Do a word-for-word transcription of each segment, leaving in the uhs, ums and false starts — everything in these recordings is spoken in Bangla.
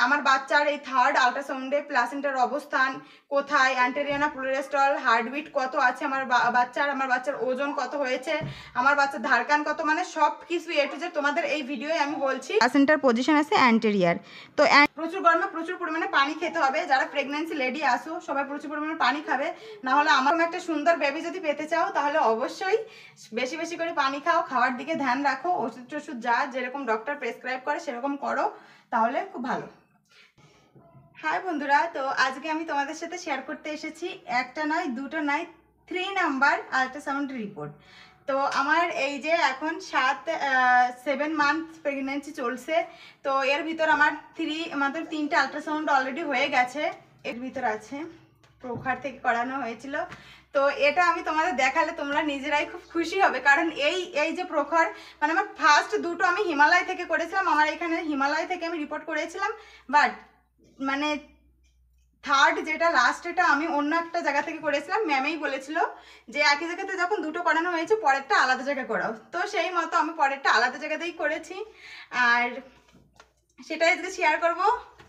আমার বাচ্চার এই থার্ড আল্ট্রাসাউন্ডে প্লাসেন্টার অবস্থান কোথায়, অ্যান্টেরিয়ানা প্লুরেস্টল, হার্টবিট কত আছে আমার বাচ্চার, আমার বাচ্চার ওজন কত হয়েছে, আমার বাচ্চার ধারকান কত, মানে সব কিছু এ টু জেড তোমাদের এই ভিডিওয়ে আমি বলছি। প্লাসেন্টার পজিশন আছে অ্যান্টেরিয়ার। তো প্রচুর গরমে প্রচুর পরিমাণে পানি খেতে হবে। যারা প্রেগনেন্সি লেডি আসো সবাই প্রচুর পরিমাণে পানি খাবে, না হলে আমার একটা সুন্দর বেবি যদি পেতে চাও তাহলে অবশ্যই বেশি বেশি করে পানি খাও, খাওয়ার দিকে ধ্যান রাখো, ওষুধ টষুধ যা যেরকম ডক্টর প্রেসক্রাইব করে সেরকম করো, তাহলে খুব ভালো। হাই বন্ধুরা, তো আজকে আমি তোমাদের সাথে শেয়ার করতে এসেছি একটা নয় দুটো নয় থ্রি নাম্বার আল্ট্রাসাউন্ড রিপোর্ট। তো আমার এই যে এখন সাত সেভেন মান্থ প্রেগনেন্সি চলছে। তো এর ভিতর আমার থ্রি আমাদের তিনটে আল্ট্রাসাউন্ড অলরেডি হয়ে গেছে। এর ভিতর আছে প্রখার থেকে করানো হয়েছিল। তো এটা আমি তোমাদের দেখালে তোমরা নিজেরাই খুব খুশি হবে, কারণ এই এই যে প্রখর মানে আমার ফার্স্ট দুটো আমি হিমালয় থেকে করেছিলাম, আমার এখানে হিমালয় থেকে আমি রিপোর্ট করেছিলাম। বাট মানে থার্ড যেটা লাস্ট এটা আমি অন্য একটা জায়গা থেকে করেছিলাম। ম্যামেই বলেছিল যে একই জায়গাতে যখন দুটো করানো হয়েছে পরেরটা আলাদা জায়গায় করাও, তো সেই মতো আমি পরেরটা আলাদা জায়গাতেই করেছি, আর সেটাই আজকে শেয়ার করবো।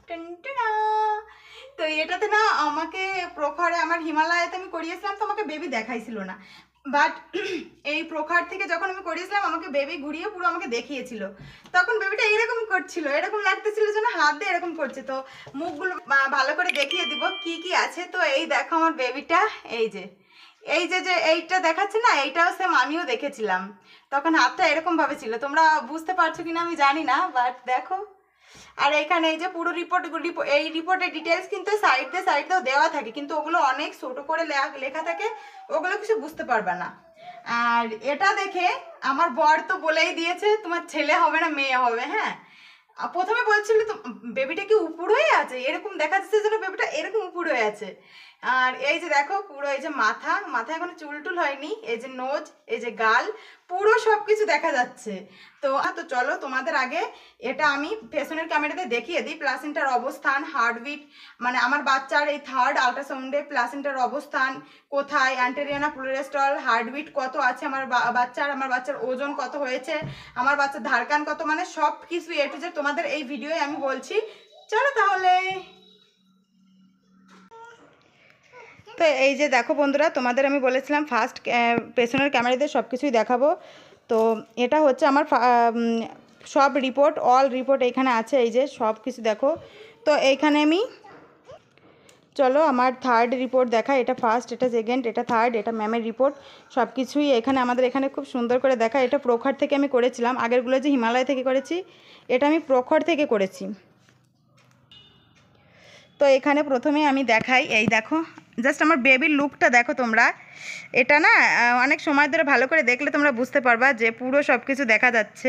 তো এটাতে না আমাকে প্রখরে আমার হিমালয়াতে আমি করিয়েছিলাম, তো আমাকে বেবি দেখাইছিল না, বাট এই প্রখার থেকে যখন আমি করিয়েছিলাম আমাকে বেবি ঘুরিয়ে পুরো আমাকে দেখিয়েছিল। তখন বেবিটা এরকম করছিল, এরকম লাগতেছিল যেন হাত দিয়ে এরকম করছে। তো মুখগুলো ভালো করে দেখিয়ে দিব কি কি আছে। তো এই দেখো আমার বেবিটা, এই যে এই যে যে এইটা দেখাচ্ছে না, এইটাও সেম আমিও দেখেছিলাম, তখন হাতটা এরকম ভাবে ছিল। তোমরা বুঝতে পারছো কিনা আমি জানি না, বাট দেখো। আর এখানে এই যে পুরো রিপোর্ট, এই রিপোর্টের ডিটেলস কিন্তু সাইড দিয়ে সাইড দিয়েও দেওয়া থাকে, কিন্তু ওগুলো অনেক ছোট করে লেখা থাকে, ওগুলো কিছু বুঝতে পারবে না। আর এটা দেখে আমার বর তো বলেই দিয়েছে তোমার ছেলে হবে না মেয়ে হবে। হ্যাঁ, প্রথমে বলছিল তো বেবিটা কি উপর হয়ে আছে, এরকম দেখা যাচ্ছে যেন বেবিটা এরকম উপর হয়ে আছে। আর এই যে দেখো পুরো এই যে মাথা, মাথা এখনো চুল টুল হয়নি, এই যে নোজ, এই যে গাল, পুরো সব কিছু দেখা যাচ্ছে। তো তো চলো তোমাদের আগে এটা আমি পেছনের ক্যামেরাতে দেখিয়ে দিই প্লাসেন্টার অবস্থান, হার্টবিট, মানে আমার বাচ্চার এই থার্ড আল্ট্রাসাউন্ডে প্লাসেন্টার অবস্থান কোথায়, অ্যান্টেরিয়ানা প্লুরেস্টল, হার্টবিট কত আছে আমার বাচ্চার, আমার বাচ্চার ওজন কত হয়েছে, আমার বাচ্চার ধারকান কত, মানে সব কিছু এ টু জেড তোমাদের এই ভিডিওয়ে আমি বলছি। চলো তাহলে। তো এই যে দেখো বন্ধুরা, তোমাদের আমি বলেছিলাম ফার্স্ট পেছনের ক্যামেরাতে সব কিছুই দেখাবো। তো এটা হচ্ছে আমার সব রিপোর্ট, অল রিপোর্ট এইখানে আছে, এই যে সব কিছু দেখো। তো এইখানে আমি চলো আমার থার্ড রিপোর্ট দেখা, এটা ফার্স্ট, এটা সেকেন্ড, এটা থার্ড, এটা ম্যামের রিপোর্ট, সব কিছুই এখানে আমাদের এখানে খুব সুন্দর করে দেখা। এটা প্রখর থেকে আমি করেছিলাম, আগেরগুলো যে হিমালয় থেকে করেছি, এটা আমি প্রখর থেকে করেছি। তো এখানে প্রথমে আমি দেখাই, এই দেখো জাস্ট আমার বেবির লুকটা দেখো তোমরা। এটা না অনেক সময় ধরে ভালো করে দেখলে তোমরা বুঝতে পারবা যে পুরো সব কিছু দেখা যাচ্ছে।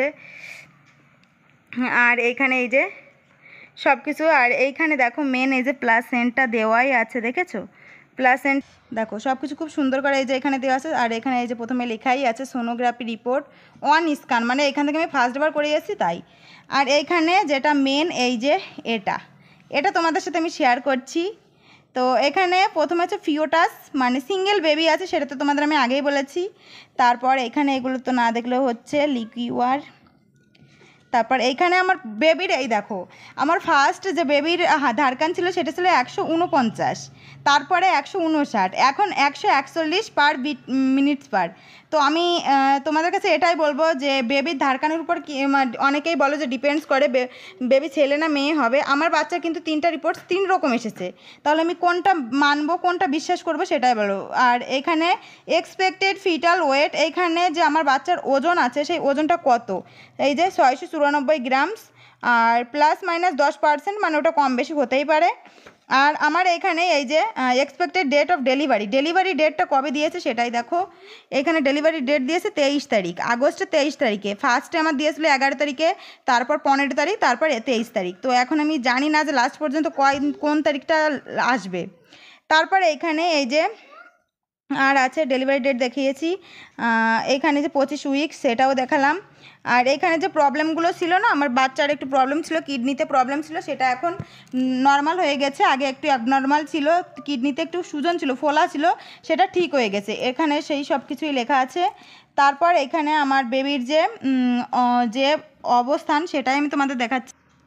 আর এইখানে এই যে সব কিছু, আর এইখানে দেখো মেন এই যে প্লাসেন্টটা দেওয়াই আছে, দেখেছো প্লাসেন্ট দেখো সব কিছু খুব সুন্দর করে এই যে এখানে দেওয়া আছে। আর এখানে এই যে প্রথমে লেখাই আছে সোনোগ্রাফি রিপোর্ট ওয়ান স্ক্যান, মানে এখান থেকে আমি ফার্স্টবার করে এসেছি তাই। আর এইখানে যেটা মেন এই যে এটা এটা তোমাদের সাথে আমি শেয়ার করছি। তো এখানে প্রথমে হচ্ছে ফিওটাস, মানে সিঙ্গেল বেবি আছে, সেটা তো তোমাদের আমি আগেই বলেছি। তারপর এখানে এগুলো তো না দেখলেও হচ্ছে লিকুইওয়ার। তারপর এইখানে আমার বেবির এই দেখো আমার ফার্স্ট যে বেবির ধারকান ছিল সেটা ছিল একশো উনপঞ্চাশ, তারপরে একশো উনষাট, এখন একশো একচল্লিশ পার বিট মিনিটস পার। তো আমি তোমাদের কাছে এটাই বলবো যে বেবির ধারকানের উপর কি অনেকেই বলো যে ডিপেন্ডস করে বেবি ছেলে না মেয়ে হবে। আমার বাচ্চার কিন্তু তিনটা রিপোর্টস তিন রকম এসেছে, তাহলে আমি কোনটা মানবো কোনটা বিশ্বাস করবো সেটাই বলো। আর এখানে এক্সপেক্টেড ফিটাল ওয়েট, এইখানে যে আমার বাচ্চার ওজন আছে সেই ওজনটা কত, এই যে ছয়শো চুরানব্বই গ্রামস, আর প্লাস মাইনাস দশ পার্সেন্ট, মানে ওটা কম বেশি হতেই পারে। আর আমার এখানে এই যে expected date of delivery, delivery ডেটটা কবে দিয়েছে সেটাই দেখো। এখানে ডেলিভারি ডেট দিয়েছে তেইশ তারিখ, আগস্টের তেইশ তারিখে। ফার্স্টে আমার দিয়েছিল এগারো তারিখে, তারপর পনেরো তারিখ, তারপর তেইশ তারিখ। তো এখন আমি জানি না যে লাস্ট পর্যন্ত কয় কোন তারিখটা আসবে। তারপর এখানে এই যে আর আছে ডেলিভারি ডেট দেখিয়েছি, এখানে যে পঁচিশ উইকস সেটাও দেখালাম। আর এখানে যে প্রবলেমগুলো ছিল না, আমার বাচ্চার একটু প্রবলেম ছিল, কিডনিতে প্রবলেম ছিল, সেটা এখন নর্মাল হয়ে গেছে। আগে একটু অ্যাবনর্মাল ছিল, কিডনিতে একটু সুজন ছিল, ফোলা ছিল, সেটা ঠিক হয়ে গেছে, এখানে সেই সব কিছুই লেখা আছে। তারপর এখানে আমার বেবির যে যে অবস্থান সেটাই আমি তোমাদের দেখাচ্ছি।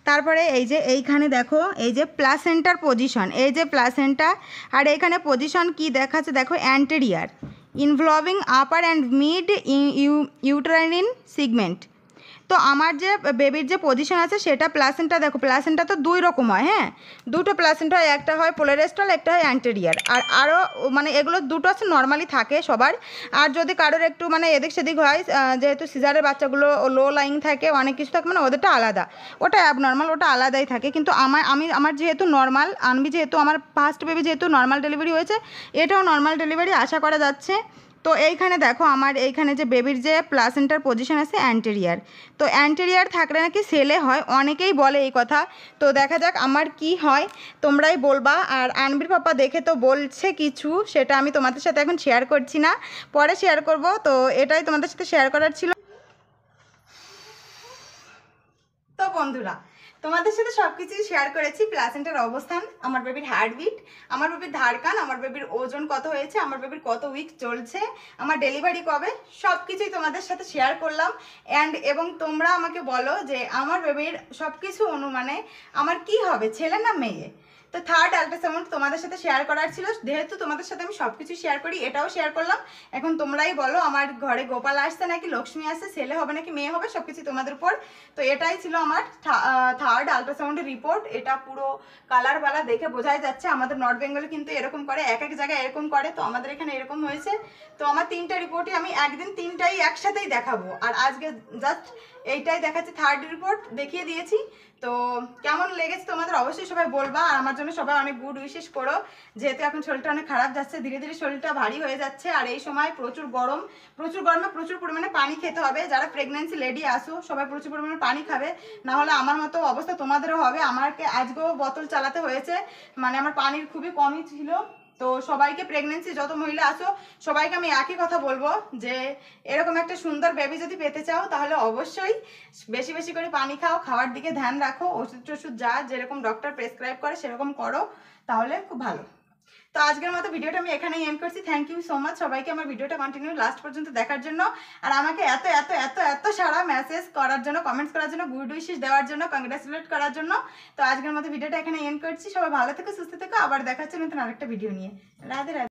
তারপরে এই যে এইখানে দেখো এই যে প্লাসেন্টার পজিশন, এই যে প্লাসেন্টা, আর এইখানে পজিশন কি দেখাচ্ছে দেখো, anterior involving upper and mid uterine segment. তো আমার যে বেবির যে পজিশন আছে সেটা প্লাসেন্টা দেখো, প্লাসেন্টা তো দুই রকম হয়, হ্যাঁ দুটো প্লাসেন্টা হয়, একটা হয় পোলারেস্টাল, একটা হয় অ্যান্টেরিয়ার। আর আরও মানে এগুলো দুটো আছে নর্মালি থাকে সবার, আর যদি কারোর একটু মানে এদিক সেদিক হয়, যেহেতু সিজারের বাচ্চাগুলো লো লাইং থাকে, অনেক কিছু থাকে, মানে ওদেরটা আলাদা, ওটা অ্যাবনর্মাল, ওটা আলাদাই থাকে। কিন্তু আমার আমি আমার যেহেতু নর্মাল, আনবি যেহেতু আমার ফার্স্ট বেবি যেহেতু নর্মাল ডেলিভারি হয়েছে, এটাও নর্মাল ডেলিভারি আশা করা যাচ্ছে। তো এইখানে দেখো আমার এইখানে যে বেবির যে প্লাসেন্টার পজিশন আছে অ্যান্টেরিয়ার, তো অ্যান্টেরিয়ার থাকলে নাকি সেলে হয়, অনেকেই বলে এই কথা। তো দেখা যাক আমার কি হয়, তোমরাই বলবা। আর আনবির পাপা দেখে তো বলছে কিছু, সেটা আমি তোমাদের সাথে এখন শেয়ার করছি না, পরে শেয়ার করব। তো এটাই তোমাদের সাথে শেয়ার করার ছিল। তো বন্ধুরা তোমাদের সাথে সব কিছুই শেয়ার করেছি, প্লাসেন্টার অবস্থান, আমার বেবির হার্টবিট, আমার বেবির ধারকান, আমার বেবির ওজন কত হয়েছে, আমার বেবির কত উইক চলছে, আমার ডেলিভারি কবে, সব কিছুই তোমাদের সাথে শেয়ার করলাম। অ্যান্ড এবং তোমরা আমাকে বলো যে আমার বেবির সব কিছু অনুমানে আমার কি হবে, ছেলে না মেয়ে। তো থার্ড আল্ট্রাসাউন্ড তোমাদের সাথে শেয়ার করার ছিল, যেহেতু তোমাদের সাথে আমি সব কিছু শেয়ার করি, এটাও শেয়ার করলাম। এখন তোমরাই বলো আমার ঘরে গোপাল আসছে নাকি লক্ষ্মী আসছে, ছেলে হবে নাকি মেয়ে হবে, সব কিছু তোমাদের উপর। তো এটাই ছিল আমার থার্ড আল্ট্রাসাউন্ডের রিপোর্ট। এটা পুরো কালার বালা দেখে বোঝাই যাচ্ছে, আমাদের নর্থ বেঙ্গলে কিন্তু এরকম করে, এক এক জায়গায় এরকম করে, তো আমাদের এখানে এরকম হয়েছে। তো আমার তিনটা রিপোর্টই আমি একদিন তিনটাই একসাথেই দেখাবো, আর আজকে জাস্ট এইটাই দেখাচ্ছি, থার্ড রিপোর্ট দেখিয়ে দিয়েছি। তো কেমন লেগেছে তোমাদের অবশ্যই সবাই বলবা, আর আমার জন্য সবাই অনেক গুড উইশেস করো, যেহেতু এখন শরীরটা অনেক খারাপ যাচ্ছে, ধীরে ধীরে শরীরটা ভারী হয়ে যাচ্ছে, আর এই সময় প্রচুর গরম, প্রচুর গরমে প্রচুর পরিমাণে পানি খেতে হবে। যারা প্রেগনেন্সি লেডি আসো সবাই প্রচুর পরিমাণে পানি খাবে, না হলে আমার মতো অবস্থা তোমাদেরও হবে। আমাকে আজকেও বোতল চালাতে হয়েছে, মানে আমার পানির খুবই কমই ছিল। তো সবাইকে, প্রেগনেন্সি যত মহিলা আছো সবাইকে আমি একই কথা বলবো যে এরকম একটা সুন্দর বেবি যদি পেতে চাও তাহলে অবশ্যই বেশি বেশি করে পানি খাও, খাওয়ার দিকে ধ্যান রাখো, ওষুধ টষুধ যা যেরকম ডক্টর প্রেসক্রাইব করে সেরকম করো, তাহলে খুব ভালো। তো আজকের মতো ভিডিওটা আমি এখানেই এন্ড করছি। থ্যাংক ইউ সো মাচ সবাইকে আমার ভিডিওটা কন্টিনিউ লাস্ট পর্যন্ত দেখার জন্য, আর আমাকে এত এত এত এত সারা মেসেজ করার জন্য, কমেন্টস করার জন্য, গুড উইশেস দেওয়ার জন্য, কংগ্রাচুলেট করার জন্য। তো আজকের মতো ভিডিওটা এখানে এন্ড করছি। সবাই ভালো থেকো, সুস্থ থেকো, আবার দেখা হচ্ছে নতুন আরেকটা ভিডিও নিয়ে। রাধে রাধে।